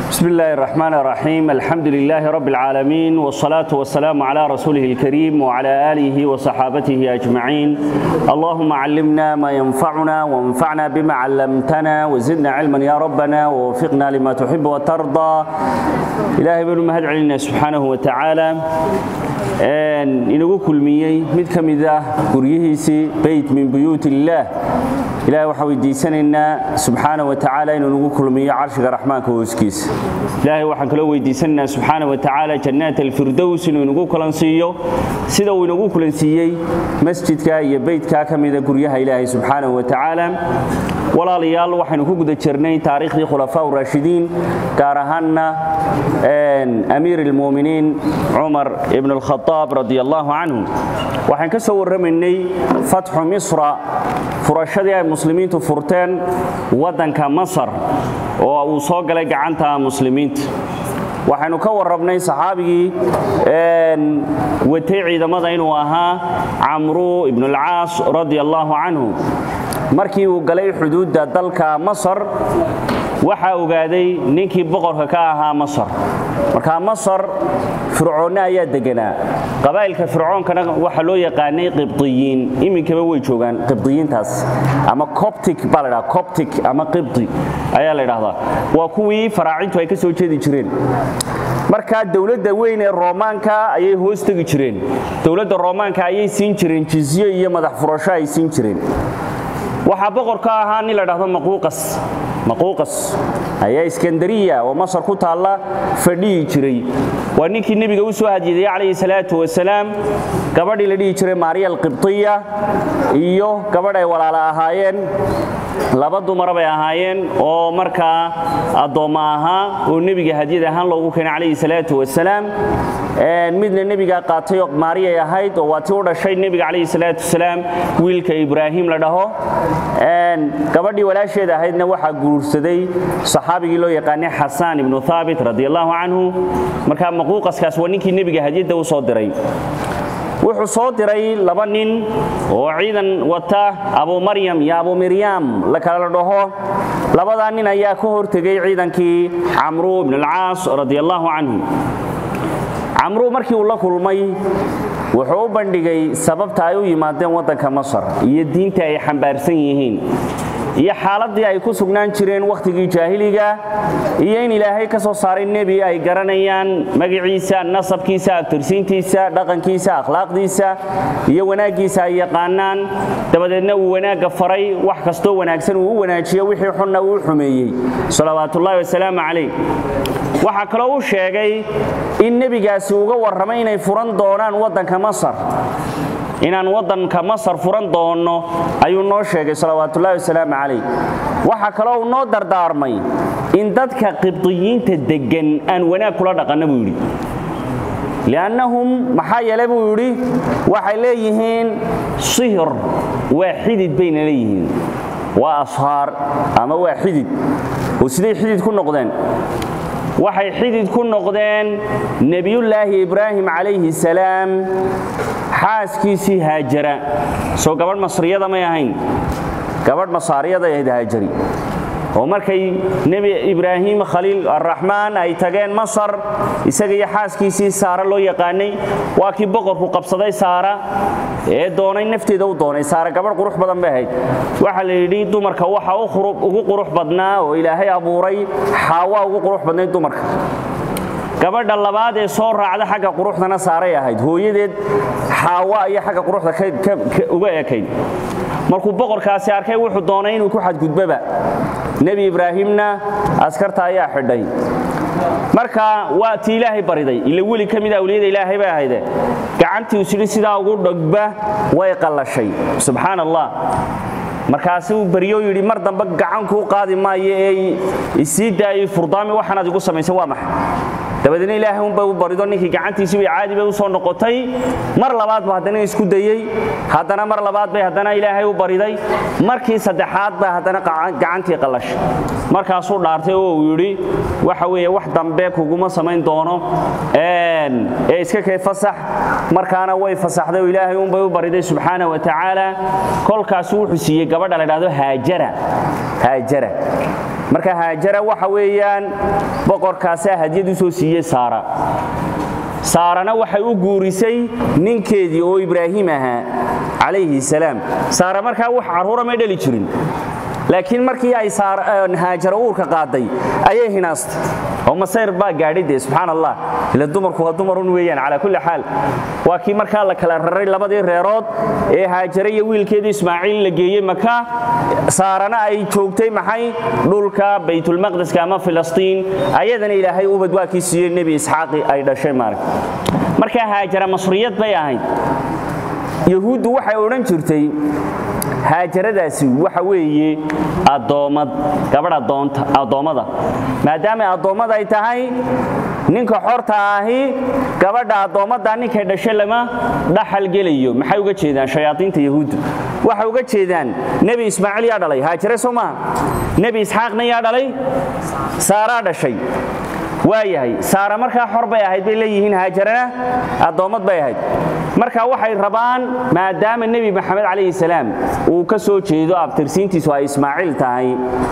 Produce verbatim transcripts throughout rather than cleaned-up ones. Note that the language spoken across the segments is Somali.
بسم الله الرحمن الرحيم الحمد لله رب العالمين والصلاة والسلام على رسوله الكريم وعلى آله وصحابته أجمعين اللهم علمنا ما ينفعنا وانفعنا بما علمتنا وزدنا علما يا ربنا ووفقنا لما تحب وترضى إلهي بن مهد علينا سبحانه وتعالى إنه كل مية متكم إذا قريهيسي بيت من بيوت الله إلهي وحوي ديساننا سبحانه وتعالى إنه كل مية عرشك الرحمن كوسكيس إلهي وحن كلوي ديساننا سبحانه وتعالى جنات الفردوس إنه كلنسيو سيدا وإنه كلنسيي مسجد كا بيت كا كم إذا قريها إلهي سبحانه وتعالى ولا ليال وحن كوجد تشرني تاريخ الخلفاء الراشدين كارهنا أمير المؤمنين عمر ابن الخطاب رضي الله عنه وحن كسور مني فتح مصر فرشدي المسلمين تفرتان ودن كمصر ووصاق لك عنها مسلمين waxaanu ka warrabnay saxaabigi een watay ciidamada inuu ahaa Amru ibn al-Aas radiyallahu anhu markii uu galay xuduudda dalka Masar waxa ogaaday ninkii boqorka ka ahaa Masar marka Masar fircoona ayaa deganaa qabaa'ilka fircoonkana waxa loo yaqaanay qibtiyiin iminkaba way joogan qibtiyiintaas ama Coptic balada Coptic ama qibti ayaa la yiraahdaa waa kuwii faraacintu ay ka soo jeedi jireen marka dawladda weyn ee Roomaanka ayay hoos tagi jireen dawladda Roomaanka ayay siin jireen jizyo iyo madax furasho ay siin jireen waxa boqorka ahaa nin la yiraahdo Maquqas Maquqas ayaa Iskandariya oo Masar ku taala fadhii jiray waa ninkii nabiga uu soo hadiyay calayhi salaatu wasalaam gabadhii la dhigi jiray Maariya al-Qibtiyya iyo gabadh ay walaalo ahaayeen laba dumar bay ahaayeen oo marka adooma ahaa oo nabiga hadiyad ahaan loogu keenay calayhi salaatu wasalaam ee midna nabiga qaatay oo Maariya ahayd oo waati u dhashay nabiga calayhi salaatu wasalaam wiilka Ibraahim la dhaho een gabadhii walaasheed ahaydna waxa guursaday saxaabigii loo yaqaanay Hassan ibn Thabit radiyallahu anhu marka Maquqaskaas waa ninkii nabiga hadiyada u soo diray wuxuu soo diray laba nin oo ciidan wata Abu Maryam ya Abu Maryam la kala dhaho labada nin ayaa ka hortagay ciidankii Amru ibn al-Aas radiyallahu anhu Amru markii uu la kulmay wuxuu u bandhigay sababta ay u yimaadeen wadanka Masar iyo diinta ay xambaarsan yihiin iyo xaaladii ay ku sugnaan jireen waqtigii jaahiliga iyo in Ilaahay ka soo saaray nabi ay garanayaan magaciisa nasabkiisa tirsiintiisa dhaqankiisa akhlaaqdiisa iyo wanaagiisa ay yaqaanaan dabadeedna uu wanaaga faray wax kasto wanaagsan uu wanaajiyo wixii xunna uu xumeeyay salawaatullaahi wa salaamu alayhi waxa kale uu sheegay in nabigaasi uga warramay inay furan doonaan wadanka Masar inaan wadanka Masar furan doono ayuu noo sheegay salawaatullaahi wa salaamu alayhi waxa kale uu noo dardaarmay in dadka qibtiyiinta degan aan wanaag kula dhaqano buu yiri لأنهم محايلة بوري وحليهن صهر واحد بين ليهن وأصهار أما واحد وسيدي حديد كن نقدان waxay xidid ku noqdeen nabiyullaahi ibraahim calayhi salaam xaaskiisii haajara soo gabadh masriyada ma ahayn gabadh masaariyada ay haajari oo markay nabi ibraahim khaliil arrahmaan ay tageen Masar isaga iyo xaaskiisii Saara loo yaqaanay waa kii boqorku qabsaday Saara ee doonay nafteeda u doonay Saara gabadh qurux badan bay ahayd waxa la yiri dumarka waxa uu qurux ugu qurux badnaa oo Ilaahay abuuray Xaawa ugu qurux badnay dumarka gabadha labaad ee soo raacda xagga quruxdana Saaray ahayd hooyadeed Xaawa iyo xagga quruxda uga eekayd markuu boqorkaasi arkay wuxuu doonay inuu ku xadgudbaba nabi ibraahimna askarta ayaa xidhay marka waa tii Ilaahay bariday ila wali kamid ah awliyada Ilaahay baa hayde gacantii uu sida ugu dhagba way qalashay subhanallah markaas uu bariyo yiri mar dambe gacan ku qaadi maayo isii daay furdaami waxaan adigu sameeyay waa maxay dabadeedna Ilaahay uu baa barido ninkii gacantiisa way caadi bay u soo noqotay mar labaad ba hadana isku dayay hadana mar labaad bay hadana Ilaahay uu bariday markii saddexaad ba hadana gacantii qalashay markaas uu dhaartay oo uu yiri waxa weeye wax dambe kuguma sameyn doono een ee iska kay fasax markaana way fasaxday Ilaahay uu baa bariday subhanahu wa ta'ala kolkaas uu xusiyay gabadha la yiraahdo Haajara Haajara marka haajara waxa weeyaan boqorkaas hadiyad u soo siiyay saara saarana waxay u guurisay ninkeedii oo ibraahim ahaa calayhi salaam saara markaa wax caruura ma dhali jirin laakiin markii ay saar haajara uurka qaaday ayay hinaastay oo masayr baa gaadhiday subxaanallah ila dumarku waa dumarun weeyaan ala kulli xaal waa kii markaa la kala raray labadii reerood ee haajara iyo wiilkeedii ismaaciil la geeyay maka saarana ay joogtay maxay dhulka baytul maqdis ama filistiin ayadana ilaahay u badwaakii siiyay nabi isxaaqi ay dhashay marka haajara masriyad bay ahayd yahuudu waxay oran jirtay haajaradaasi waxa weeye adoomad gabadha doonta adoomada maadaama adoomada ay tahay ninka xorta ahi gabadha adoomada ninka dhashay lama dhaxal geliyo maxay uga jeedaan shayaadiinta yahuud waxa uga jeedaan nabi ismaaciil yaa dhalay haajare soma nabi isxaaqna yaa dhalay saara dhashay waayahay saara markaa xor bay ahayd bay leeyihiin haajarana adoomad bay ahayd marka waxay rabaan maadaama nabi maxamed calayhi salaam uu ka soo jeedo abtirsiintiisu ay ismaaciil tahay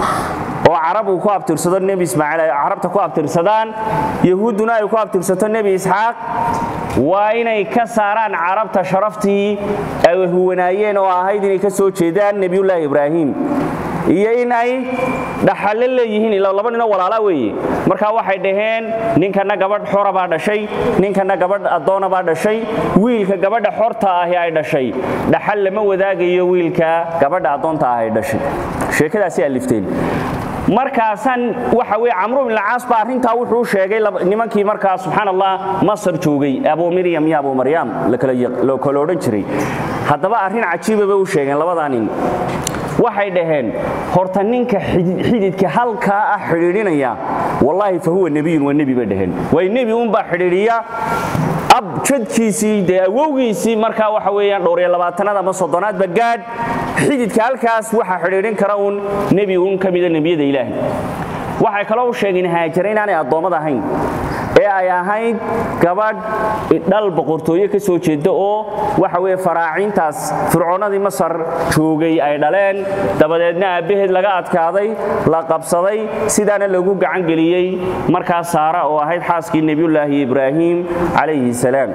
oo carab uu ku abtirsado nabi ismaaciil ay carabta ku abtirsadaan yahuuduna ay ku abtirsato nabi isxaaq waa inay ka saaraan carabta sharaftii ay huwanaayeen oo ahayd inay ka soo jeedaan nabiyullaahi ibraahim iyo in ay dhaxal leeyihiin ila laba nin oo walaala weeye marka waxay dhaheen ninkana gabadh xor baa dhashay ninkana gabadh adoona baa dhashay wiilka gabadha xorta ah ay dhashay dhaxal lama wadaagayo wiilka gabadha adoonta ah ay dhashay sheekadaasi alifteen markaasan waxa weey amru ibn al-aas baa arinta wuxuu sheegay nimankii markaa subxaanallah masar joogay abu maryam iyo abu maryam la kala loo kala oran jiray hadaba arin cajiib ah uu sheegay labada nin waxay dhaheen horta ninka xididka halka ah xiriirinaya wallahi fa huwa nabiy wa nabi badaheen way nabi uun ba xiriiriya ab jadkiisii daawowgiisii marka waxa weeyaan dhowr iyo labaatan ama soddon ba gaad xididka halkaas waxa xiriirin kara uun nabi uun kamida nabiyada ilaahay waxay kala u sheegeen haajara inaanay adoomada ahayn ee ay ahayd gabadh dhal boqortooyo ka soo jeeda oo waxa weey faraacintaas fircoonadii masar joogay ay dhaleen dabadeedna aabaheed laga adkaaday la qabsaday sidaana lagu gacan galiyay markaa saara oo ahayd xaaskii nabiyullaahi ibraahim calayhi salaam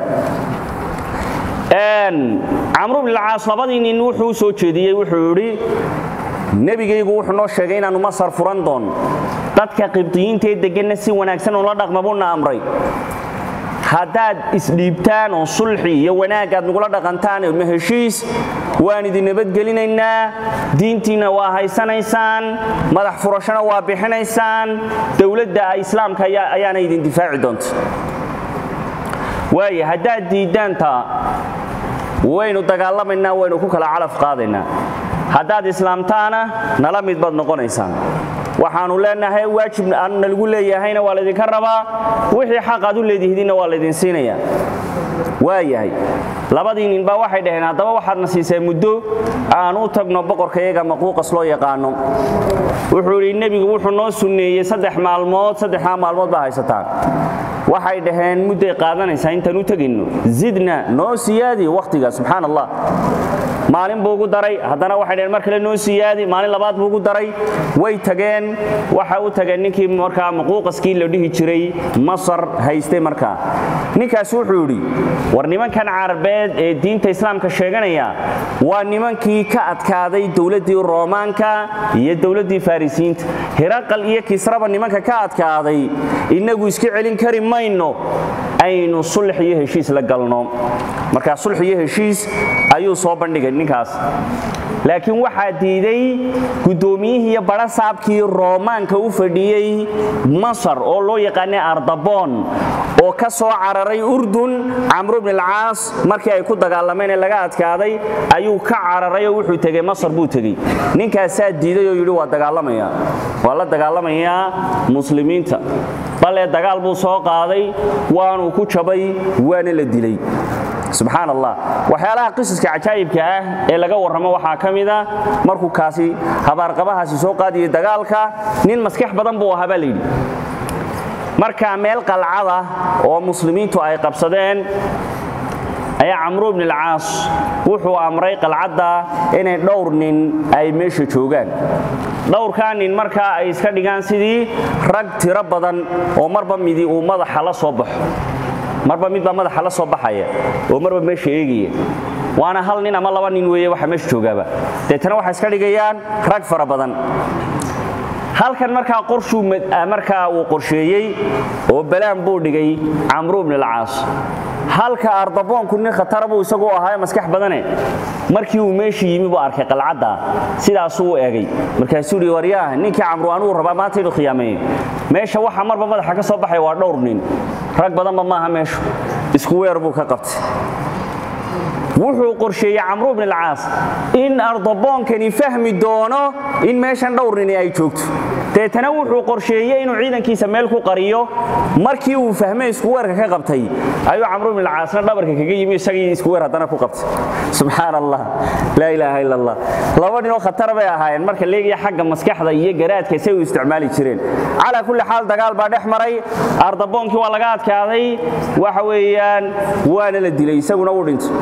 een amru ibn al-aas labadii nin wuxuu soo jeediyay wuxuu yiri nabigaygu wuxuu noo sheegay inaanu masar furan doon dadka qibtiyiinta ee degan si wanaagsan oo la dhaqmabuna amray hadaad isdhiibtaan oo sulxi iyo wanaag aad nugula dhaqantaan oo heshiis waan idin nabad gelinaynaa diintiina waa haysanaysaan madax furashana waa bixinaysaan dawladda islaamka ayaana idin difaaci doonta way hadaad diidaanta waynu dagaalamayna waynu ku kala calaf qaadaynaa hadaad islaamtaana nala mid bad noqonaysaan waxaanu leenahay waajib aan lagu leeyahayna waa la idin ka rabaa wixii xaq aad u leedihiinna waa la idin siinaya waayahay labadii nin ba waxay dhaheen hadaba waxaad nasiisay muddo aan u tagno boqorkayaga maquuqas loo yaqaano wuxuu yiri nabigu wuxuu noo sunneeyay saddex maalmood saddex maalmood ba haysataan waxay dhaheen muddo qaadanaysa intaan u tagino zidna noo siyaadi waqtiga subxaanallah maalin buu ugu daray hadana waxay dhaheen mar kale noo siyaadi maalin labaad buu ugu daray way tageen waxa uu tagay ninkii markaa maquuqaskii la dhihi jiray masar haystay markaa ninkaas wuxuu yiri war nimankan carabeed ee diinta islaamka sheeganaya waa nimankii ka adkaaday dawladii roomaanka iyo dawladii farisiinta hiraqal iyo kisraba nimanka ka adkaaday inagu iska celin kari mayno aynu sulx iyo heshiis la galno marka sulx iyo heshiis ayuu soo bandhigay ninkaas laakiin waxa diiday gudoomiyihii iyo barasaabkii roomaanka u fadhiyay masar oo loo yaqaan Ardaboon oo ka soo cararay Urdun Amr ibn al-Aas markii ay ku dagaalameen laga adkaaday ayuu ka cararay oo wuxuu tagay masar buu tagay ninkaas diiday oo yiri waa dagaalamaya waa la dagaalamaya muslimiinta bal dagaal buu soo qaaday waanu ku jabay waana la dilay subxaanallah waxyaalaha qisaska cajaa'ibka ah ee laga warramo waxa kamida markuu kaasi habaar qabahaasi soo qaadiyay dagaalka nin maskax badan buu ahaa baleeyay marka meel qalcada oo muslimiintu ay qabsadeen ayaa Camru ibn al-Aas wuxuu amray qalcadda inay dhowr nin ay meesha joogaan dhowrkaan nin marka ay iska dhigaan sidii rag tiro badan oo marba midi uu madaxa la soo baxo marba mid ba madaxa la soo baxaya oo marba meesha eegaya waana hal nin ama laba nin weeye waxa meesha joogaba deetana waxa iska dhigayaan rag fara badan halkan marka qorshu marka uu qorsheeyay oo balaan buu dhigay Camru ibn al-Aas halka ardaboonku nin khatar buu isagu ahaa maskax badane markii uu meeshii yimi buu arkay qalcadda sidaas uu eegay markaasuu yiri wariyaha ninkii Camru aanu rabaa maanta inuu khiyaameeyo meesha waxa marba madaxa ka soo baxay waa dhowr nin rag badan ma aha meesha isku weer buu ka qabtay wuxuu qorsheeyay Camru ibn al-Aas in ardaboonkani fahmi doono in meeshan dhowr nin ay joogto teetana wuxuu qorsheeyay inuu ciidankiisa meel ku qariyo markii uu fahmay isku weerka ka qabtay ayuu Camru ibn al-Aas dhabarka kaga yimi isagii isku weer hadana ku qabtay subhanallah la ilaaha illa allah laba nin oo khatar bay ahaayeen marka leegiya xagga maskaxda iyo garaadka say u isticmaali jireen ala kulli xaal dagaal baa dhex maray ardaboonkii waa laga adkaaday waxa weeyaan waana la dilay isaguna uu dhintay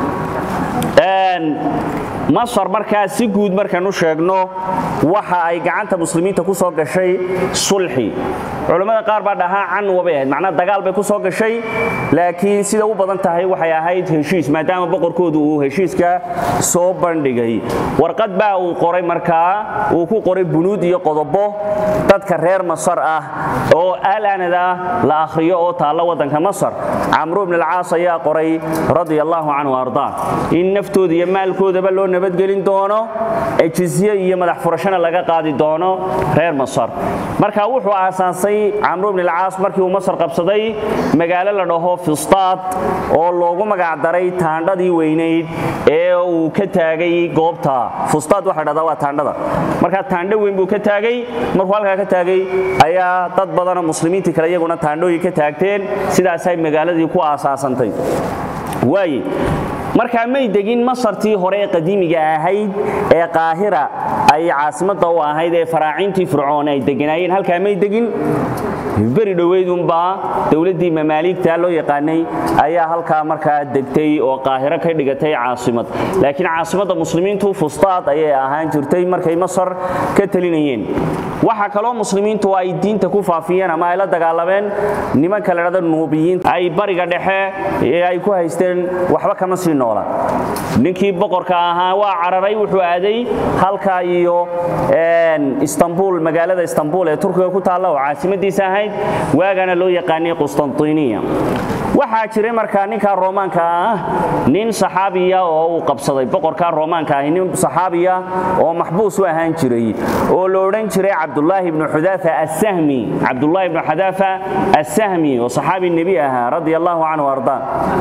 een Masar markaa si guud markaan u sheegno waxa ay gacanta muslimiinta ku soo gashay sulxi culimada qaar baa dhahaa can wabeed macna dagaal bay ku soo gashay laakiin sida u badan tahay waxay ahayd heshiis maadaama boqorkoodu uu heshiiska soo bandhigay warqad baa uu qoray markaa uu ku qoray bunuud iyo qodobo dadka reer Masar ah oo alaanada la akhriyo oo taala wadanka Masar Camru ibn al-Aas ayaa qoray radiyallahu anhu arda in naftooda iyo maalkooda loo nabadgelin doono ejisiye iyo madax furashana laga qaadi doono reer Masar marka wuxuu aasaasay Camru ibn al-Aas markii uu Masar qabsaday magaalo la dhaho Fustat oo loogu magac daray taandhadii weyneyd ee uu ka taagay goobta Fustat waxa dhada waa taandhada marka taandho weyn buu ka taagay markuu halka ka taagay ayaa dad badan oo muslimiinta kale iyaguna taandhooyin ka taagteen sidaas ay magaaladii ku aasaasantay way marka may degin Masartii hore ee qadiimiga ahayd ee Qaahira ay caasimada u ahayd ee faraacintii Fircoon ay deganayeen halka may degin bari dhaweydun ba dawladii mamaaligta loo yaqaanay ayaa halka marka degtay oo Qaahira ka dhigatay caasimad laakiin caasimada muslimiintu Fustat ayay ahaan jirtay markay Masar ka talinayeen waxa kale oo muslimiintu ay diinta ku faafiyeen ama ay la dagaalameen nimanka la yiraahdo Nuubiyiin ay bariga dhexe ee ay ku haysteen waxba kama sii noola ninkii boqorka ahaa waa cararay wuxuu aaday halka iyo een Istanbul magaalada Istanbul ee Turkiga ku taala oo caasimadiisa ahayd waagana loo yaqaanay Constantinople waxa jiray markaa ninka Roomaanka ah nin saxaabiya oo uu qabsaday boqorka Roomaanka ah nin saxaabiya oo maxbuus u ahaan jiray oo loo oran jiray Abdullah ibn Hudhafa as-Sahmi Abdullah ibn Hudhafa as-Sahmi oo saxaabi nabi ah radiyallahu anhu warda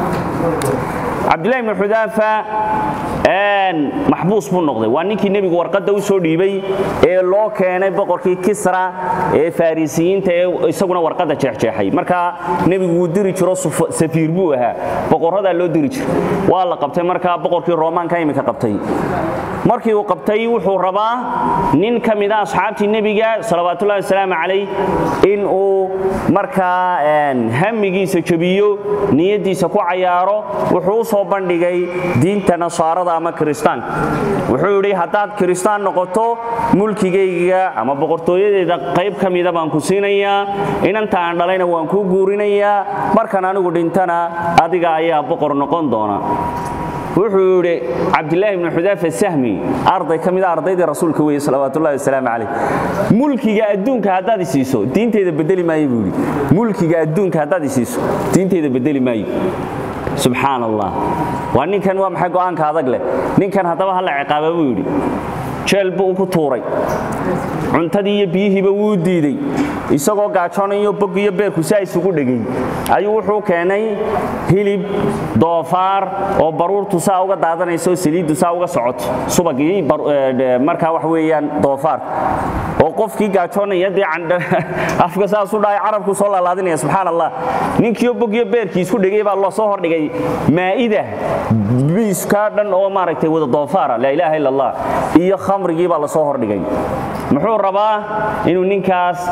Abdullah ibn Hudhafa een maxbuus buu noqday waa ninkii nabiga warqada u soo dhiibay ee loo keenay boqorkii Kisra ee Farisiyiinta ee isaguna warqada jeexjeexay marka nabigu uu diri jiro safiir buu ahaa boqorada loo diri jiray waa la qabtay marka boqorkii Roomaanka imika qabtay markii uu qabtay wuxuu rabaa nin kamid ah asxaabtii nabiga sallallahu alayhi wasallam calay in uu marka een hamigiisa jabiyo niyadiisa ku cayaaro wuxuu soo bandhigay diinta Nasaarada ama Kristaan wuxuu yiri hadaad Kristaan noqoto mulkigayga ama boqortooyadeeda qayb kamid ah baan ku siinayaa inanta aan dhalayna waan ku guurinayaa markaan anigu dhintana adiga ayaa boqor noqon doona wuxuu yiri Abdullah ibn Hudhafa as-Sahmi arday kamid ah ardayda rasuulka weeye sallallahu alayhi wasallam mulkiga adduunka hadaad isiiso diinteeda bedeli maayo buu yiri mulkiga adduunka hadaad isiiso diinteeda bedeli maayo subhanallah waa ninkan waa maxay go'aanka adag leh ninkan hadaba hal ciqaabo buu yiri jeel buu ku tuuray cuntadii iyo biyihiiba wuu diiday isagoo gaajoonayo bog iyo beerku si ay isugu dhagay ayuu wuxuu keenay hilib doofaar oo baruurtu saa uga daadanayso saliidu saa uga socoto subagii marka wax weeyaan doofaar oo qofkii gaajoonaya deecandha afka saas u dhaay carabku soo laalaadinaya subhanallah ninkii bog iyo beerkii isku dhagay baa loo soo hordhigay maa'ida biiska dhan oo maaragtay wada doofaar la ilaaha illa allah iyo khamrigii baa la soo hordhigay muxuu rabaa inuu ninkaas maanta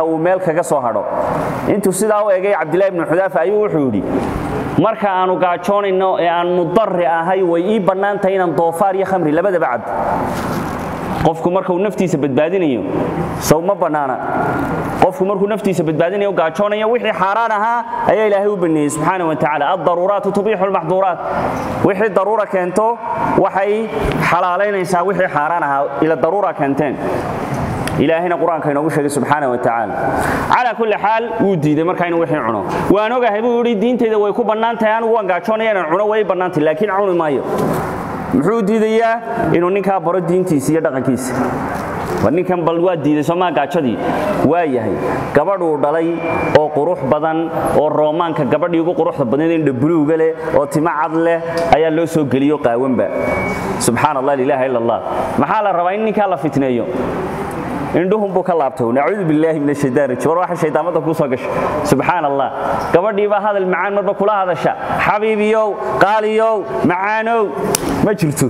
uu meel kaga soo hadho intuu sidaa u eegay Cabdillah ibn Xudaafa ayuu wuxuu yiri marka aanu gaajoonayno ee aan mudarri ahay way ii banaantay inaan doofaar iyo khamri labadaba cab qofku marka uu naftiisa badbaadinayo saw ma banaana qofku markuu naftiisa badbaadinayo gaajoonayo wixii xaraan ahaa ayaa Ilaahay u baneeyay subhanahu wa ta'ala ad-daruraat tubihu al-mahduraat wixii daruura keento waxay xalaaleynaysaa wixii xaraan ahaa ila daruura keenteen ilaahina quraanka inoo sheegay subhanahu wa ta'ala ala kulli hal uu diiday marka inuu wixii cuno waan ogahay buu yiri diinteeda way ku banaantay aan waan gaajoonaya inaan cuno way banaantay laakiin cuni maayo muxuu diidayaa inuu ninka baro diintiisa iyo dhaqankiisa ninkan bal waa diiday Soomaa gaajadii waa yahay gabadhu dhalay oo qurux badan oo Roomaanka gabadhii ugu quruxda badan ee buluuga leh oo tima cad leh ayaa loo soo galiyo qaawanba subhanallahi la ilaha illa allah maxaa la rabaa in ninka la fitneeyo indhuhum buu ka laabtay nacuudu billahi minash shaytaani rajiim waxa shaytaamada ku soo gashay subhanallah gabadhii baa hadal macaan marba kula hadasha xabiibiyow qaaliyow macaanow ma jirto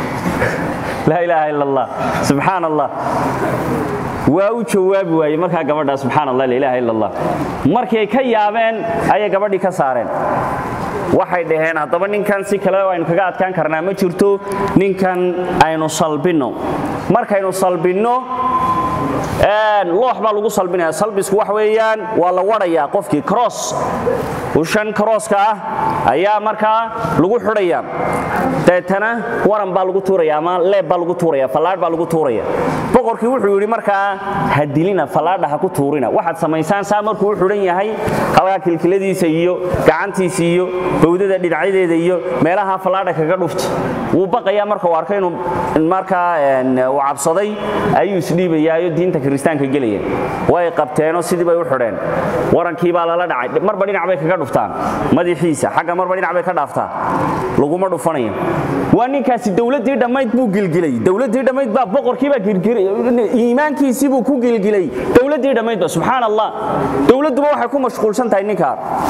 la ilaha illa allah subhanallah waa u jawaabi waayay marka gabadha subhanallah la ilaha illa allah markay ka yaabeen ayay gabadhii ka saareen waxay dhaheen hadaba ninkan si kale aynu kaga adkaan karnaa ma jirto ninkan aynu salbino markaynu salbino een loox baa lagu salbinaya salbisku wax weeyaan waa la wadaya qofkii cross oo shan cross ka ah ayaa marka lagu xidhaya deetana waran baa lagu tuuraya ama leeb baa lagu tuuraya falaad baa lagu tuuraya boqorkii wuxuu yiri marka hadilina falaadha ha ku tuurina waxaad sameeysan saa markuu u xidhan yahay halka kilkiladiisa iyo gacantiisa iyo bawdada dhinacadeeda iyo meelaha falaadha kaga dhufto wuu baqaya marka uu arkay inuu marka uu cabsaday ayuu isdhiibayaa diinta kristaanka galaya way qabteeno sidii bay u xidheen warankii baa la dhacay marba dhinac bay kaga dhuftaan madaxiisa xagga marba dhinac bay ka dhaaftaa laguma dhufanayo waa ninkaasi dawladii dhamayd buu gilgilay dawladii dhamayd baa boqorkii baa gilgilay iimaankiisii buu ku gilgilay dawladii dhamayd baa subhanallah dawladdu waxay ku mashquulsan tahay ninka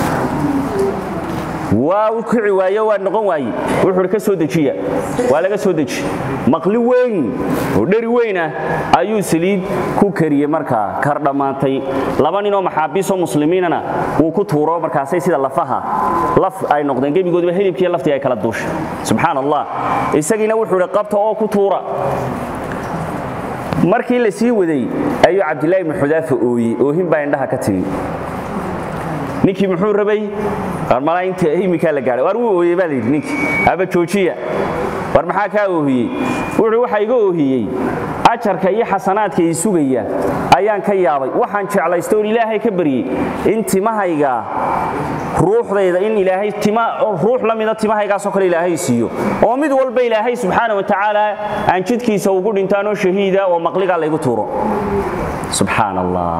waa uu kici waayo waa noqon waayay wuxuu ka soo dejiya waa laga soo deji maqli weyn oo dhari weyn ah ayuu saliid ku kariyay marka kar dhamaatay laba nin oo maxaabiis oo muslimiinana uu ku tuuro markaasay sida lafaha laf ay noqdeen gebigoodba hilibkii laftii ay kala duushay subhanallah isagiina wuxuu ri qabta oo ku tuura markii la sii waday ayuu Cabdillah ibn Xudaafa ooyay oo hinba indhaha ka tagay ninkii muxuu rabay armalaynta imika la gaaray war uu ooyay baa leeyahay ninkii aba joojiya war maxaa ka oohiyay wuxuu waxa iga oohiyay ajarka iyo xasanaadka ay sugaya ayaan ka yaabay waxaan jeclaystay oo Ilaahay ka bariyay in timahayga ruuxdeeda in Ilaahay tima ruux la mid ah timahayga soo kale Ilaahay siiyo oo mid walba Ilaahay subhanahu wa ta'ala aan jidkiisa ugu dhintaan oo shahiida oo maqliga la igu tuuro subhanallah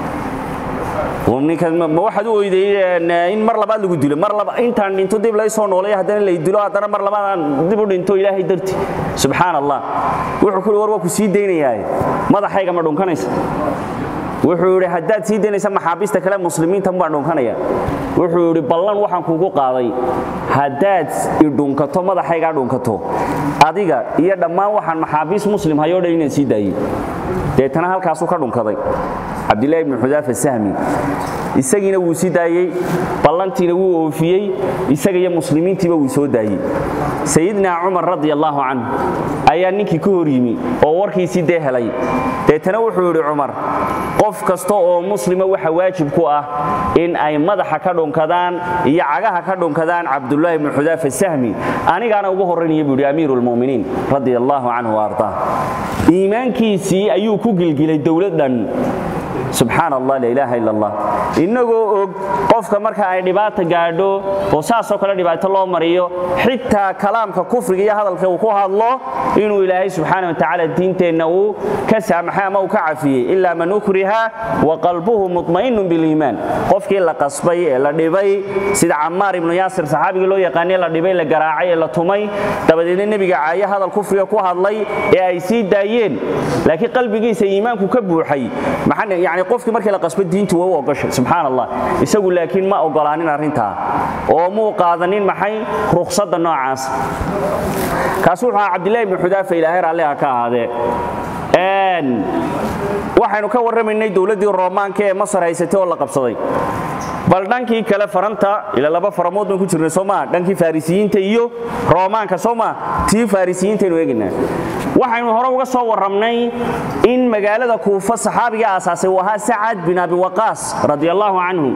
ومنك ما واحد هو يدي إن مر لبعض لقول ديله مر لبعض إنت عن إنتو ديب لا يسون ولا يهدن اللي يديله هذا مر لبعض ديبو إنتو إلهي درتي سبحان الله وحكول وروا كسيد ديني هاي ماذا حاجة ما دون كنيس وحوري حداد سيدنا يسمى حابيس تكلم مسلمين تم بعدهم كنيا وحوري بالله وحن كوكو قاضي حداد يدون كتو ماذا حاجة دون كتو أديكا يا دماء وحن محابيس مسلم هيو ديني سيداي ده تناهل كاسو كدون كذي عبد الله بن حذافة السهمي isagina wuu si daayay ballantiina wuu oofiyay isaga muslimiintiiba wuu soo daayay sayidna Umar radiyallahu anhu ayaa ninkii ku horiyimi oo warkiisii de helay deetana wuxuu yiri Umar qof kasto oo muslima waxa waajib ku ah in ay madaxa ka dhonkadaan iyo cagaha ka dhonkadaan Abdullah ibn Xudaafa Sahmi anigaana ugu horeeyay buu amiirul muuminiin radiyallahu anhu warda iimaankiisii ayuu ku gilgilay dawladan سبحان الله لا إله إلا الله إنه قف كمرك أي دبات جادو وساس وكلا دبات الله مريو حتى كلام ككفر يا هذا الكوكوها الله إنه إلهي سبحانه وتعالى الدين تنو كسامح ما وكعفيه إلا من أكره وقلبه مطمئن بالإيمان قف كلا قصبي إلا دبي سيد عمار بن ياسر صحابي له يقاني إلا دبي إلا جراعي إلا تومي تبدين النبي جاي هذا الكفر يكوها الله يا يسيد داين لكن قلبي جيس إيمانك كبر حي محن يعني qofkii markii la qasbay diintu waa ogashay subhanallah isagu laakiin ma ogolaanin arinta oo muu qaadanin maxay ruqsadda noocaas kaas wuxuu Abdullah ibn Xudaafa ilaahay raalliha ka ahaade een waxaynu ka warramaynay dawladdii Roomaanka ee Masar haysatay oo la qabsaday bal dhankii kale faranta ila laba faramood baan ku jirnay Soomaa dhankii Farisiyiinta iyo Roomaanka Soomaa tii Farisiyiinta inuu eegnaa waxaynu hore uga soo warramnay in magaalada Kuufa saxaabiga aasaasay wahaa Sa'ad bin Abi Waqqas radiyallahu anhu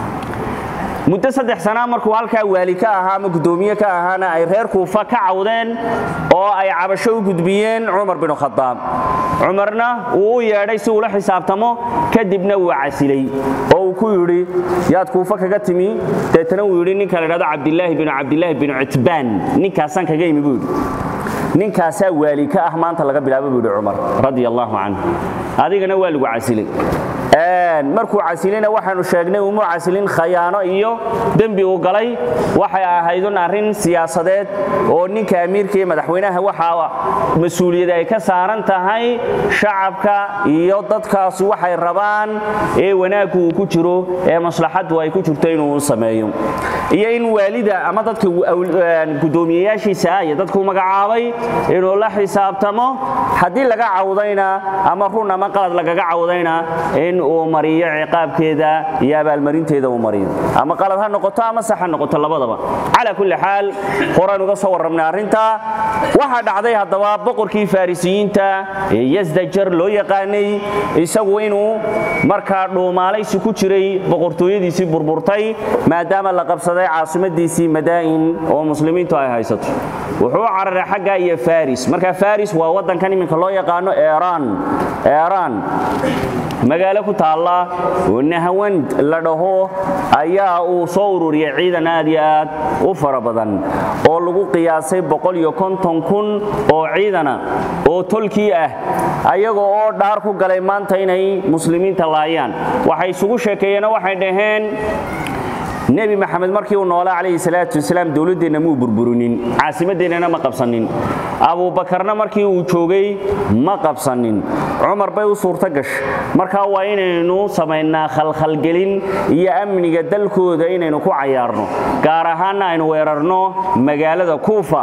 muddo saddex sano markuu halka waali ka ahaa ama gudoomiye ka ahaana ay reer Kuufa ka cawdeen oo ay cabasho u gudbiyeen Umar bin Khattab Umarna uu yeedhay si uu la xisaabtamo kadibna uu casilay oo uu ku yiri yaad Kuufa kaga timi teetana uu yiri ninka la yiraahdo Abdullah bin Abdullah bin Utban ninkaasan kaga yimi buu ninkaasa waali ka ah maanta laga bilaabo buu Umar radiyallahu anhu adigana waa lagu casilay een markuu casilina waxaanu sheegnay uu casilin khayaano iyo dambi uu galay waxay ahayd arin siyaasadeed oo ninka amiirka iyo madaxweynaha waxa mas'uuliyad ay ka saaran tahay shacabka iyo dadkaas waxay rabaan ee wanaagu ku jiro ee maslaxadu ay ku jirto inuu sameeyo iyo in waalida ama dadka gudoomiyaashiisa ay dadku magacaabay inuu la xisaabtamo hadii laga cawdayna ama run ama qalad laga cawdayna in uu mariyo ciqaabkeeda iyo abaalmarinteeda uu mariyo ama qalad ha noqoto ama sax ha noqoto labadaba ala kulli xaal qoraan uga soo warramnay arinta waxa dhacday hadaba boqorkii Farisiyiinta ee Yazdajar loo yaqaanay isagu inuu marka dhuumaalaysi ku jiray boqortooyadiisii burburtay maadaama la qabsaday caasimadiisii Madain oo muslimiintu ay haysato wuxuu cararay xagga iyo Faris marka Faris waa wadankan iminka loo yaqaano Iran Iran magaalo ku taala oo Nahawand la dhaho ayaa uu soo ururiyay ciidan aad iyo aad u fara badan oo lagu qiyaasay boqol iyo konton kun oo ciidana oo tolkii ah ayagoo oo dhaar ku galay maanta inay muslimiinta laayaan waxay isugu sheekeeyeen waxay dhaheen Nabi Muhammad markii uu noolaa calayhi salaatu wasalaam dawladeena muu burburinin caasimadeena ma qabsanin Abu Bakarna markii uu joogay ma qabsanin Umar bay u suurta gashay marka waa inaynu sameeynaa khalkhal gelin iyo amniga dalkooda inaynu ku cayaarno gaar ahaan aynu weerarno magaalada Kuufa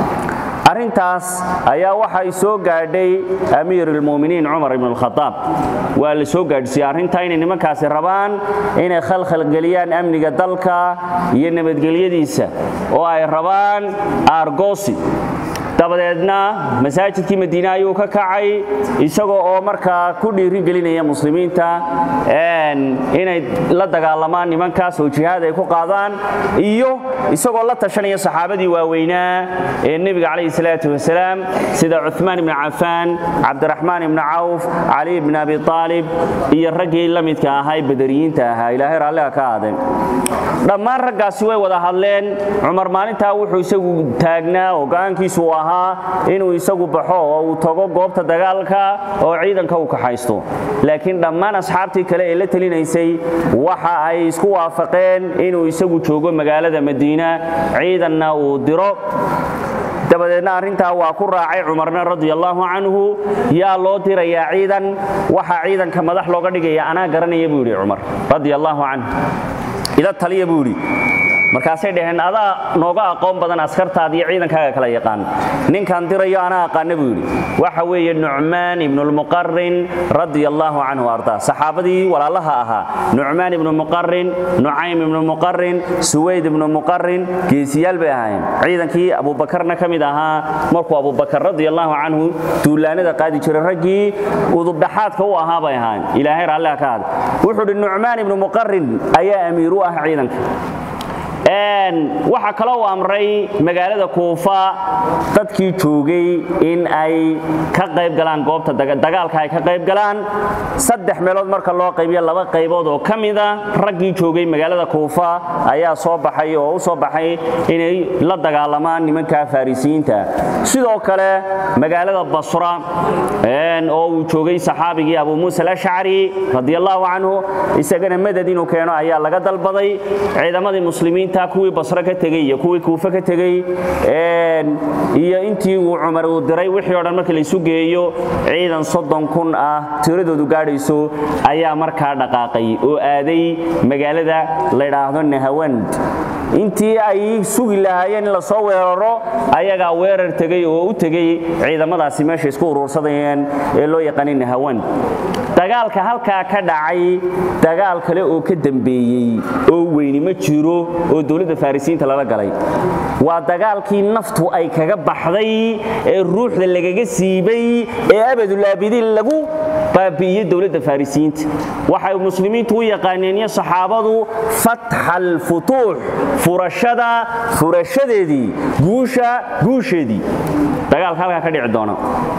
arintaas ayaa waxay soo gaadhay amiirul muuminiin Umar ibn al-Khattab waa la soo gaadhsiiyay arinta inay nimankaasi rabaan inay khalkhal galiyaan amniga dalka iyo nabadgelyadiisa oo ay rabaan argosi dabadeedna masaajidkii Madiina ayuu ka kacay isagoo oo markaa ku dhiiri gelinaya muslimiinta een inay la dagaalamaan nimankaas oo jihaad ay ku qaadaan iyo isagoo la tashanaya saxaabadii waaweynaa ee Nabiga calayhi salaatu wasalaam sida Uthman ibn Affan Abdurrahman ibn Auf Ali ibn Abi Talib iyo ragii la midka ahaa badariyiinta ahaa Ilaahay raalliga ka aadeen dhammaan raggaasi way wada hadleen Umar maalinta wuxuu isagu taagnaa oo go'aankiisu inuu isagu baxo oo uu tago goobta dagaalka oo ciidanka uu ka haysto laakiin dhammaan asxaabtii kale ee la talinaysay waxa ay isku waafaqeen inuu isagu joogo magaalada Madiina ciidanna uu diro dabadeedna arinta waa ku raacay Umarna radiyallahu anhu yaa loo dirayaa ciidan waxa ciidanka madax looga dhigaya ana garanaya buu yiri Umar radiyallahu anhu ila taliya buu yiri markaasay dhaheen adaa nooga aqoon badan askartaada iyo ciidankaaga kala yaqaan ninkan dirayo ana aqaan buu yiri waxa weeye Nu'man ibn al-Muqarrin radiyallahu anhu arda saxaabadii walaalaha ahaa Nu'man ibn al-Muqarrin Nu'aym ibn al-Muqarrin Suwayd ibn al-Muqarrin geesiyal bay ahaayeen ciidankii Abu Bakarna kamid ahaa markuu Abu Bakar radiyallahu anhu duulaanada qaadi jiray ragii udub dhaxaadka u ahaa bay ahaayeen Ilaahay raalliga ka aad wuxuu Nu'man ibn al-Muqarrin ayaa amiiru ah ciidanka een waxa kale oo amray magaalada Kuufa dadkii joogay in ay ka qayb galaan goobta dagaalka ay ka qayb galaan saddex meelood marka loo qaybiyo laba qaybood oo kamida raggii joogay magaalada Kuufa ayaa soo baxay oo u soo baxay inay la dagaalamaan nimanka Farisiyiinta sidoo kale magaalada Basra een oo uu joogay saxaabigii Abu Musa al-Ash'ari radiyallahu anhu isagana madad inuu keeno ayaa laga dalbaday ciidamadii muslimiinta kuwii Basra ka tagay iyo kuwii Kuufa ka tagay een iyo intii uu Umar uu diray wixii oo dhan markii la isu geeyo ciidan soddon kun ah tiradoodu gaadhayso ayaa markaa dhaqaaqay oo aaday magaalada la yiraahdo Nahawand intii ay sugi lahaayeen la soo weeraro ayaga weerar tagay oo u tagay ciidamadaasi meesha isku urursadayeen ee loo yaqaan Nahwan dagaalka halka ka dhacay dagaal kale oo ka dambeeyay oo weyn ma jiro oo dawladda Farisiinta lala galay waa dagaalkii naftu ay kaga baxday ee ruuxda lagaga siibay ee abadul abidin lagu baabiiyay dawladda Farisiinta waxay muslimiintu u yaqaaneen iyo saxaabadu fathal futuh furashada furashadeedii guusha guusheedii dagaalka halka ka dhici doona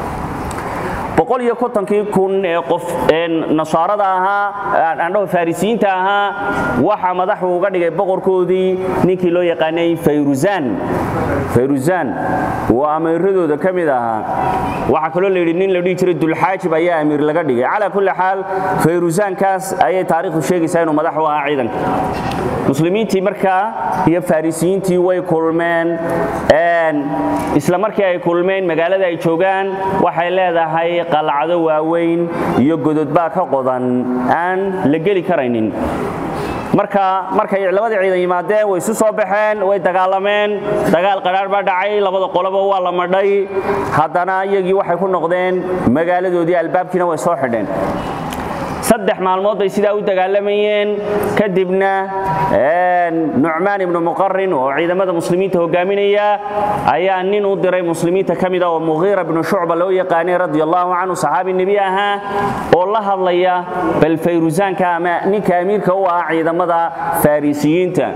boqol iyo konton kun ee qof ee nasaarada ahaa andho Farisiinta ahaa waxa madaxu uga dhigay boqorkoodii ninkii loo yaqaanay Fayruzan Fayruzan waa amiiradooda kamid ahaa waxa kale la yiri nin la dhigi jiray Dulxaajib ayaa amiir laga dhigay ala kulli xaal Fayruzan kaas ayay taariikhdu sheegaysaa inuu madax u ahaa ciidanka muslimiintii markaa iyo Farisiintii way kulmeen een isla markii ay kulmeen magaalada ay joogaan waxay leedahay qalcado waaweyn iyo gododba ka qodan aan la gali karaynin marka markay labada ciidan yimaadeen way soo baxeen way dagaalameen dagaal qaraar ba dhacay labada qoloba waa la madhay haddana iyagii waxay ku noqdeen magaaladoodii albaabkiina way soo xidheen saddex maalmood ay sida u dagaalamayeen kadibna een Nu'man ibn Muqarrin oo ciidamada muslimiinta hogaaminaya ayaa nin u diray muslimiinta kamida oo Mughira ibn Shu'ba loo yaqaanay radiyallahu anhu saxaabi nabi aha oo la hadlaya bal Fayruzan ka ama ninka amiirka u ah ciidamada Farisiyiinta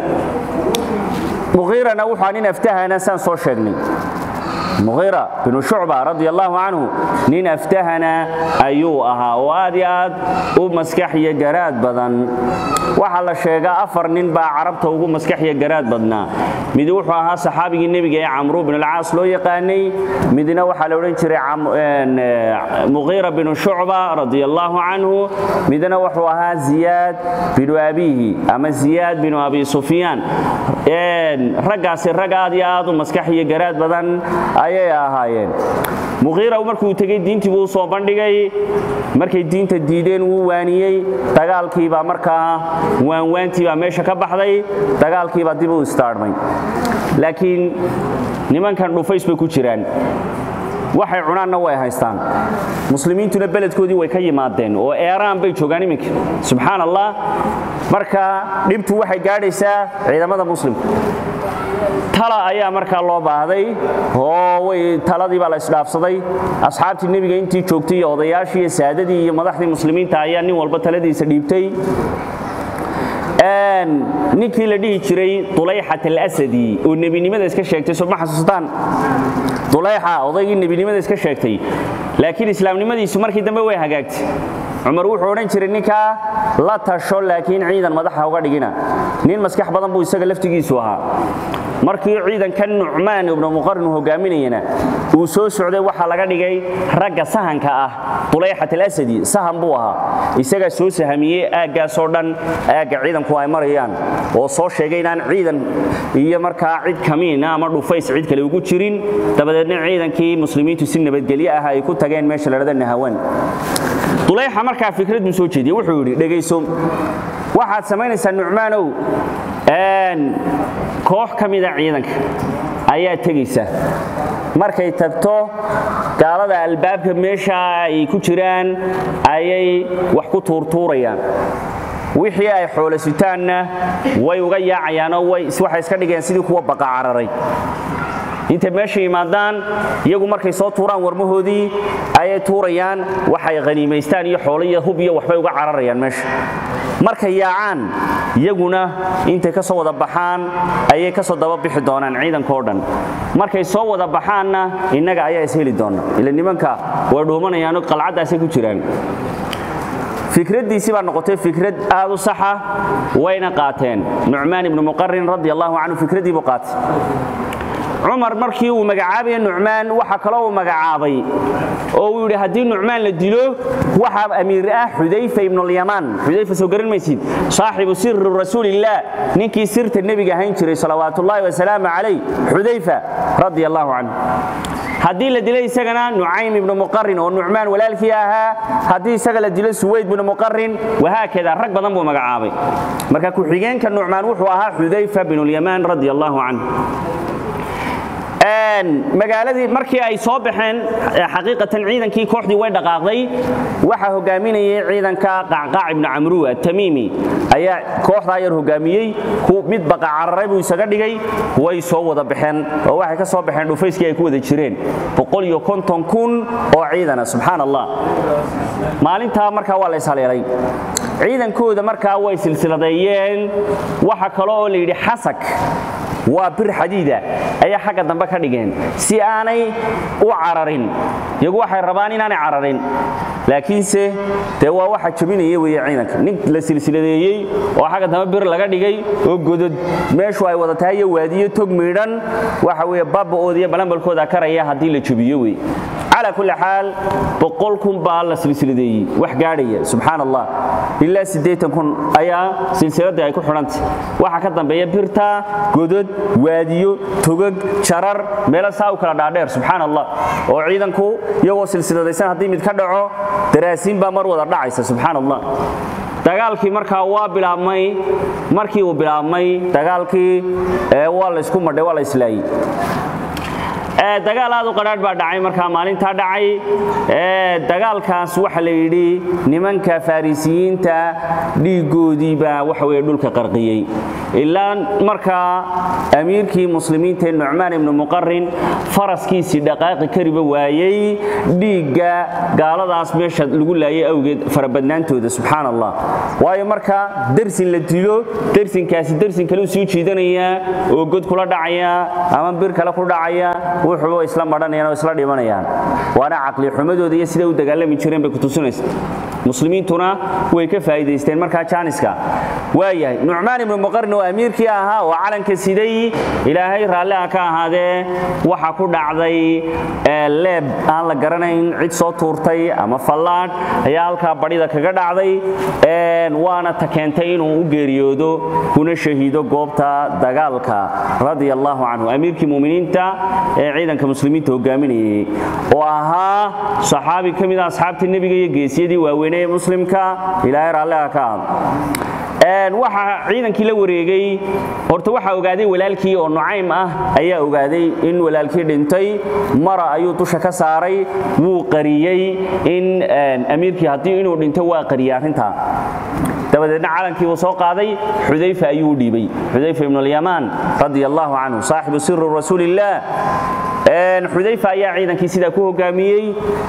Mughira na wuxuu nin aftahana san soo sheegnay Mughira ibn Shu'ba radiyallahu anhu nin aftahana ayuu ahaa oo aad iyo aad u maskaxiya garaad badan waxa la sheegaa afar nin baa carabta ugu maskaxiya garaad badnaa mid wuxuu ahaa saxaabigii nabiga ee Amr ibn al-Aas loo yaqaanay midna waxa la oran jiray Mughira ibn Shu'ba radiyallahu anhu midna wuxuu ahaa Ziyad ibn Abihi ama Ziyad ibn Abi Sufyan een ragaasi ragaad iyo aad u maskaxiya garaad badan ayay ahaayeen Mughira markuu tagay diintii uu soo bandhigay markay diinta diideen uu waaniyay dagaalkii baa markaa waan waantii baa meesha ka baxday dagaalkii baa dib u istaarmay laakiin nimankan dhufays bay ku jiraan waxay cunaanna way haystaan muslimiintuna beledkoodii way ka yimaadeen oo Iran bay joogaan iminka subhanallah marka dhibtu waxay gaadhaysaa ciidamada muslimka tala ayaa markaa loo baahday oo way taladii baa la isdhaafsaday asxaabtii nabiga intii joogtay iyo odayaashii iyo saadadii iyo madaxdii muslimiinta ayaa nin walba taladiisa dhiibtay een ninkii la dhihi jiray Dulayhat al-Asadi oo nabinimada iska sheegtay soo ma xasuustaan Dulayha odaygii nabinimada iska sheegtay laakiin islaamnimadiisu markii dambe way hagaagtay Umar wuxuu oran jiray ninka la tasho laakiin ciidan madaxa uga dhigina nin maskax badan buu isaga laftigiisu ahaa markii ciidankan Nu'man ibn Muqarrin hogaaminayna uu soo socday waxa laga dhigay ragga sahanka ah Dulayhat al-Asadi sahan buu ahaa isaga soo sahamiyay aagaas oo dhan aaga ciidanku ay marayaan oo soo sheegay inaan ciidan iyo markaa cid kamiina ama dhufays cid kale ugu jirin dabadeedna ciidankii muslimiintu si nabadgelyo ah ay ku tageen meesha la yiraahdo Nahwan Dulayha markaa fikrad uu soo jeediyay wuxuu yiri dhageyso waxaad sameynaysaa Nu'manow een koox kamida ciidanka ayaa tagaysa markay tagto gaalada albaabka meesha ay ku jiraan ayay wax ku tuurtuurayaan wixii ay xoolasiitaanna way uga yaacayaan oo way waxay iska dhigeen sidii kuwa baqa cararay inta meesha yimaadaan iyagu markay soo tuuraan warmahoodii ayay tuurayaan waxay qaniimaystaan iyo xoolo iyo hub iyo waxbay uga cararayaan meesha markay yaacaan iyaguna intay ka soo wada baxaan ayay ka soo daba bixi doonaan ciidanka oo dhan markay soo wada baxaanna inaga ayaa is heli doona ila nimanka way dhoomanayaan oo qalcadaas ay ku jiraan fikradiisi baa noqotay fikrad aad u sax ah wayna qaateen Nu'man ibn Muqarrin radiyallahu anhu fikradii buu qaatay Umar markii uu magacaabay Nu'man waxa kale oo magacaabay oo uu yiri hadii Nu'man la dilo waxa amiir ah Hudayfa ibn al-Yaman Hudayfa soo garan maysid saaxibu sirr rasuulillah ninkii sirta nabiga ahaan jiray salawaatullaahi wa salaamu alayhi Hudayfa radiyallahu anhu haddii la dilay isagana nucaym ibnu muqarrin oo nucmaan walaalkii ahaa haddii isaga la dilo suwayd ibnu muqarrin wahaakada rag badan buu magacaabay marka ku xigeenka nucmaan wuxuu ahaa xudayfa ibn al-yaman radiyallahu anhu magaaladii markii ay soo baxeen xaqiiqatan ciidankii kooxdii way dhaqaaqday waxa hogaaminayay ciidanka qacqaac ibn amru at-tamimi ayaa kooxda yar hogaamiyay ku mid baqa cararay buu isaga dhigay way soo wada baxeen oo waxay ka soo baxeen dhufayskii ay ku wada jireen boqol iyo konton kun oo ciidana subhanallah maalinta markaa waa la isaleelay ciidankooda markaa way silsiladeeyeen waxa kale oo la yiri xasak waa bir xadiida ay xagga dambe ka dhigeen si aanay u cararin iyagu waxay rabaan inaanay cararin laakiin se de waa waxa jabinaya weeye ciidanka nin la silsiladeeyay oo xagga dambe bir laga dhigay oo godod meeshu ay wada tahay waadiyo tog miidhan waxa weeye baabooda balanbalkooda karaya hadii la jabiyo weey على كل حال بقولكم بالله سلسلة wax gaadhaya subhanallah illa sideetan kun ayaa silsilada ay ku xirantay waxa ka dambeeya birta godod waadiyo togag jarar meel saaw kala dhaadheer subhanallah oo ciidanku iyagoo silsiladaysan hadii mid ka dhaco daraasiin ba mar wada dhacaysa subhanallah dagaalkii markaa waa bilaabmay markii uu bilaabmay dagaalkii ee waa la isku madhay waa la islaayay ee dagaal aad u qaraad baa dhacay markaa maalinta dhacay ee dagaalkaas waxa la yiri nimanka farisiyiinta dhiigoodii baa waxa weey dhulka qarqiyay ilaa markaa amiirkii muslimiinta Nucmaan ibn Muqarrin faraskiisi dhaqaaqi kariba waayay dhiiga gaaladaas meesha lagu laayay awgeed farabadnaantooda subhanallah waayo markaa darsin la dilo darsinkaasi darsin kale soo jeedanaya oo god kula dhacaya ama bir kale ku dhacaya wuxuu isla maranayaan isla dhimanayaan waana aqli xumadooda iyo sida uu dagaalami jireen bay ku tusinaysaa muslimiintuna way ka faa'iideysteen marka jaaniska waayahay Nucmaan ibn Muqarrin oo amiirkii ahaa oo calanka siday ilaahay raali ka ahaadee waxa ku dhacday leeb aan la garanayn cid soo tuurtay ama fallaad ayaa halka badida kaga dhacday een waana ta keentay inuu u geeriyoodo kuna shahiido goobta dagaalka radiyallahu anhu amiirkii muuminiinta ee ciidanka muslimiinta hogaaminayay oo ahaa saxaabi kamid ah asxaabta nabiga iyo geesiyadii waaweynay muslimka ilaahay raali ka een waxa ciidankii la wareegay horta waxa ogaaday walaalkii oo Nucaym ah ayaa ogaaday in walaalkii dhintay mara ayuu dusha ka saaray wuu qariyay in amiirkii hadii inuu dhinto waa qariyay arinta dabadeedna calankii uu soo qaaday Xudayfa ayuu dhiibay Xudayfa ibn al-Yaman radiyallahu anhu saaxibu sirr rasuulillah een Xudayfa ayaa ciidankii sida ku hogaamiyay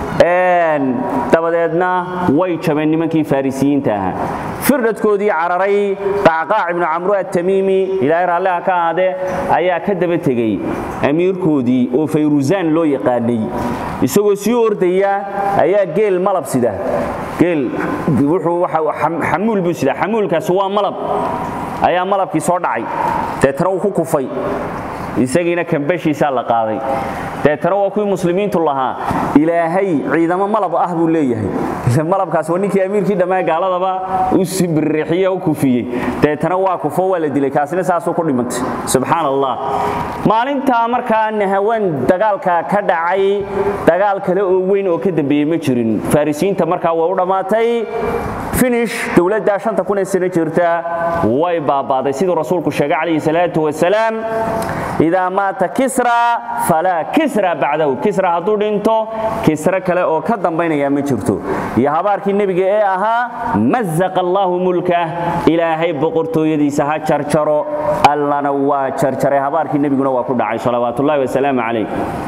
een dabadeedna way jabeen nimankii farisiyiinta ah firdadkoodii cararay qacqaac ibn amru at-tamimi ilaahay raali ka ahaade ayaa ka daba tagay amiirkoodii oo fayruzan loo yaqaanay isagoo sii ordaya ayaa geel malab sida geel wuxuu waxa xamuul buu sida xamuulkaas waa malab ayaa malabkii soo dhacay teetana uu ku kufay isagiina kambashiisa la qaaday teetana waa kuwii muslimiintu lahaa ilaahay ciidamo malab ah buu leeyahay malabkaas waa ninkii amiirkii dhamaa gaaladaba uu sibirrixiye oo kufiyay teetana waa kufo waa la dilay kaasina saasoo ku dhimantay subhanallah maalinta markaa nahawan dagaalka ka dhacay dagaal kale oo weyn oo ka dambeeyay ma jirin farisiinta markaa waa u dhamaatay finish dawladda shanta kun ee sano jirta way baabaaday sidoo rasuulku sheegay calayhi salaatu wasalaam إذا مات كسرى فلا كسرى بعده كسرى هدو دينتو كسرى كلا أو كدام بين يا مجرتو يا هبارك النبي إيه أها مزق الله ملكه إلهي بقرتو يدي سها شرشرو الله نوا شرشري هبارك النبي نوا كل عاي صلوات الله والسلام عليه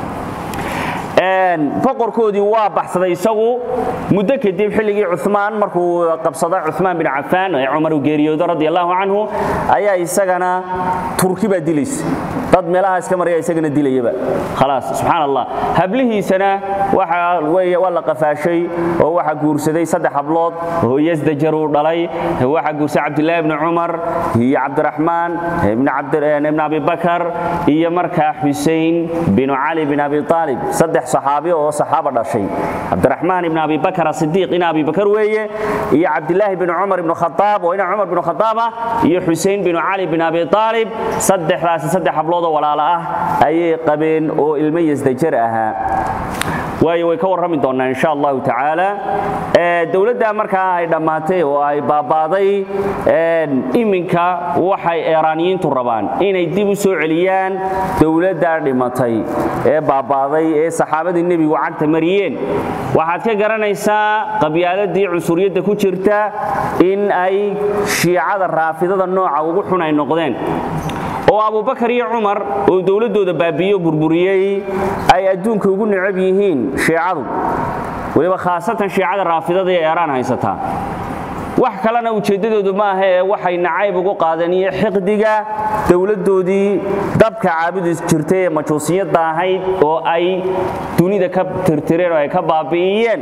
boqorkoodii waa baxsaday isagu muddo kadib xilligii Uthman markuu qabsaday Uthman bin Affan ee Umar geeriyooday radiyallahu anhu ayaa isagana Turkiba dilis dad meelaha iska maraya isagana dilayba khalaas subhanallah hablihiisana waxa way wala qafaashay oo waxa guursaday saddex hablood oo Yazdajar uu dhalay waxa guursaday Abdullah ibn Umar iyo Abdurrahman ibn Abd ibn Abi Bakr iyo markaa Hussein bin Ali bin Abi Talib saddex صحابي أو صحابة شيء عبد الرحمن بن أبي بكر الصديق إن أبي بكر ويه يا عبد الله بن عمر بن الخطاب وإن عمر بن الخطاب يا حسين بن علي بن أبي طالب صدح راس صدح بلوضة ولا لا أي قبين أو الميز دجرها way way ka warrami doonaa insha Allah ta'ala ee dawladda markaa ay dhamaatay oo ay baabaaday ee iminka waxay Iiraaniyiintu rabaan inay dib u soo celiyaan dawladda dhimatay ee baabaaday ee saxaabadii nabiga cagta mariyeen waxaad ka garanaysaa qabyaaladii cunsuriyada ku jirta in ay shiicada raafidada nooca ugu xun ay noqdeen oo Abu Bakar iyo Umar oo dawladooda baabiyo burburiyay ay adduunka ugu necab yihiin shiicadu waliba khaasatan shiicada raafidada ee Iiraan haysata wax kalena ujeedadoodu ma aha ee waxay nacayb ugu qaadaniye xiqdiga dawladoodii dabka caabudis jirtay ee majuusiyada ahayd oo ay dunida ka tirtireen oo ay ka baabiiyeen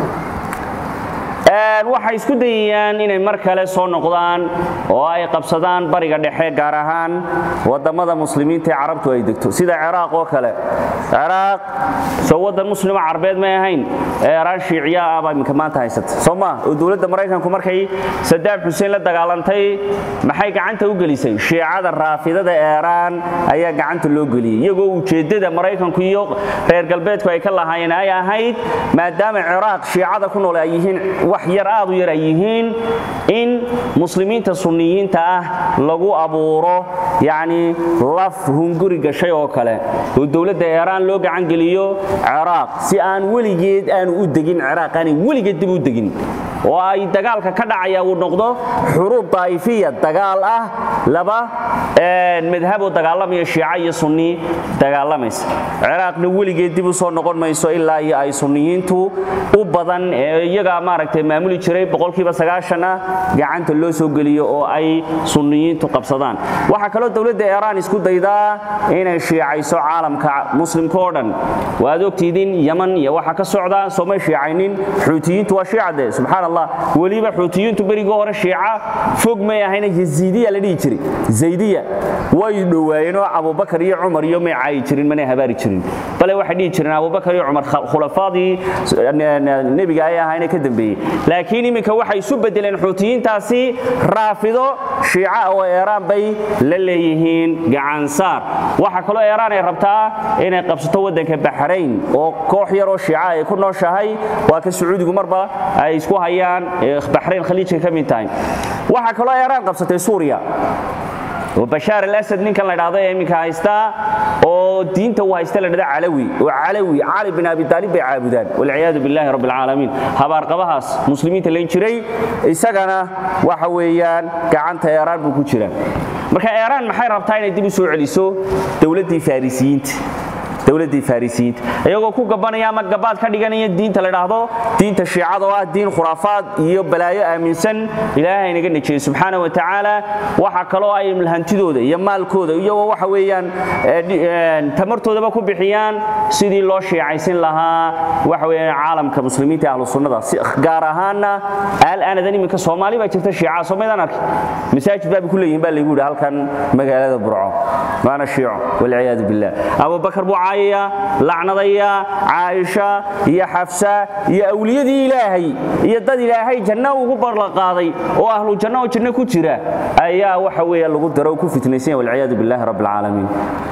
waxay isku dayayaan inay mar kale soo noqdaan oo ay qabsadaan bariga dhexe gaar ahaan wadamada muslimiinta ee carabtu ay degto sida Ciraaq oo kale Ciraaq soo wadan muslima carbeed ma ahayn Iiraan shiiciya ah baa imka maanta haysata Soomaa oo dawladda Mareykanku markay Saddam Hussein la dagaalantay maxay gacanta u gelisay shiicada raafidada Iiraan ayaa gacanta loo geliyay iyagoo ujeedada Mareykanku iyo reer galbeedku ay ka lahaayeen ay ahayd maadaama Ciraaq shiicada ku nool ay yihiin wax yar aad u yar yihiin in muslimiinta sunniyiinta ah lagu abuuro yaani laf hunguri gashay oo kale oo dawladda Iiraan loo gacan geliyo Ciraaq si aan waligeed aan u degin Ciraaq aan waligeed dib u degin oo ay dagaalka ka dhacaya uu noqdo xuruub daaifiyya dagaal ah laba ee madhab oo dagaalamaya shiica iyo sunni dagaalamaysa Ciraaqna waligeed dib u soo noqon mayso ilaa ay sunniyiintu u badan iyaga maaragtay maamuli jiray boqolkiiba sagaashan ah gacanta loo soo geliyo oo ay sunniyiintu qabsadaan waxa kale oo dawladda Iiraan isku daydaa inay shiicayso caalamka muslimka oo dhan waad ogtiidin Yemen iyo waxa ka socda Soomaali shiicaynin Xuutiyiintu waa shiicade subhanallah waliba Xuutiyiintu bariga hore shiica fog ma yahay Yaziidiya la dhigi jiray Zaydiya way dhawaayeen oo Abu Bakar iyo Umar iyo may caay jirin mana habaari jirin bal waxay dhigi jireen Abu Bakar iyo Umar khulafaadii nabiga ay ahaayeen ka dambeeyay laakiin iminka waxay isu bedeleen Xuutiyiintaasi raafido shiica oo Iiraan bay la leeyihiin gacan saar waxa kale oo Iiraan ay rabtaa inay qabsato wadanka Bahrain oo koox yar oo shiica ay ku nooshahay waa ka Sacuudigu marba ay isku hayaan Bahrain khaliijka ka mid tahay waxa kale oo Iiraan qabsatay Suuriya وبشار الأسد نين كان لدعضي يمين كهايستا ودين تو هايستا لدع علوي وعلوي علي بن أبي طالب بعابدان والعياذ بالله رب العالمين هبار قبهاس مسلمين تلين شري إسقنا وحويان كعن تياران بكوشران مركا إيران محي ربطين يدبي سوء عليسو دولة فارسيين dawladii Farisiid ayagoo ku gabanaya ama gabaad ka dhiganaya diinta la dhaahdo diinta shiicada oo ah diin khuraafaad iyo balaayo aaminsan Ilaahay inaga najiyo subhanahu wa ta'ala waxa kale oo ay milhantidooda iyo maalkooda iyo waxa weeyaan tamartoodaba ku bixiyaan sidii loo shiicaysan lahaa waxa weeyaan caalamka muslimiinta ahlu sunnada si gaar ahaana al anadan iminka Soomaali ba jirta shiica Soomaalidan arki masaajid baa ku leeyihiin baa lagu yiraahdaa halkan magaalada Burco maana shiico wal ciyaad billah Abu Bakar lacnadaya Aisha iyo Hafsa iyo awliyadii Ilaahay iyo dad Ilaahay janno ugu barlaqaaday oo ahlu janno oo janno ku jira ayaa waxa weeye lagu daro ku fitnaysan wal ciyaad billah rabbil alamin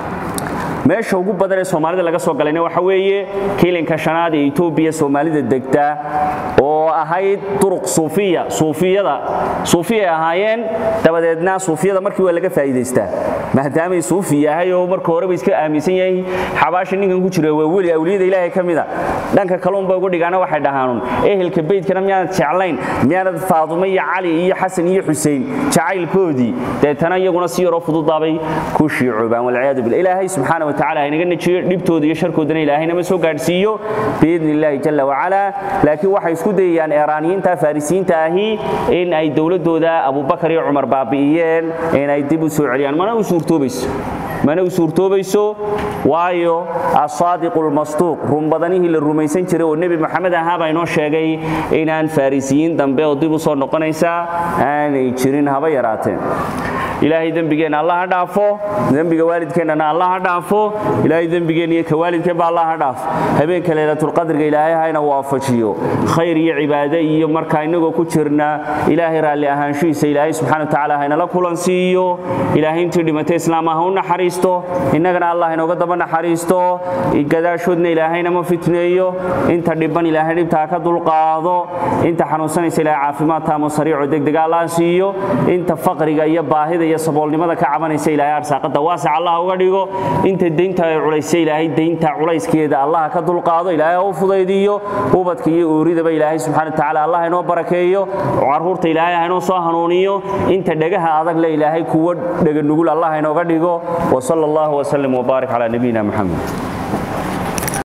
meesha ugu badan ee Soomaalida laga soo galayna waxa weeye kiilinka shanaad ee Itoobiya Soomaalida degta oo ahayd turuq suufiya suufiyada suufiya ahaayeen dabadeedna suufiyada markii waa laga faa'iideystaa maadaama ay suufi yahay oo marka hore bay iska aaminsan yahay xabaasha ninkan ku jira waa wali awliyada Ilaahay kamida dhanka kaloonba ugu dhigaana waxay dhahaanun ehelka beedkana miyaan jeclayn miyaan Faaduma iyo Cali iyo Xasan iyo Xuseen jacaylkoodii deetana iyaguna si yar oo fududaabay ku shiicubaan wal ciyaad bil Ilaahay subhanahu wa ta'ala inaga najiyo dhibtooda iyo sharkoodana Ilaahayna ma soo gaarsiiyo biidnillaahi jalla wa ala laakiin waxay isku dayayaan Iiraaniyiinta Farisiinta ahi in ay dawladooda Abu Bakar iyo Umar baabi'iyeen in ay dib u soo celiyaan mana u suurtoobayso mana u suurtoobayso waayo as-saadiqul masduuq rum badanihi la rumaysan jiray oo Nabi Maxamed ahaaba inoo sheegay inaan Farisiin dambe oo dib u soo noqonaysa aanay jirin haba yaraateen إلهي ذنبينا الله هدافو ذنبي والدكنا الله هدافو إلهي ذنبينا كوالدك بالله هداف هبينك ليلة القدر إلهي هاي نوافشيو خير عبادي مركا إنه كترنا إلهي رالي أهانشيس إلهي سبحانه وتعالى هاي نلقلنسيو إلهي انتدي متى إسلامه هون حريستو إننا الله نقدمنا حريستو إجدا شدنا إلهي نما فتنيو أنت دبنا إلهي نبتاك دول قاضو أنت حنوسني سلا عافمات تام سريع ودق دق الله سيو أنت فقر جاي باهظ يا صبول لماذا كعبنا سلا أرساق دواسع الله وقديو أنت الدين تعولي سلا هي الدين تعولي سكيد الله كدول قاضو إلهي هو فضيديو هو بدكي أريد بإلهي سبحانه وتعالى الله إنه بركيو وعرفت إلهي إنه صاهنونيو أنت دقها هذا لا إلهي كود دق نقول الله إنه قديو وصلى الله وسلم وبارك على نبينا محمد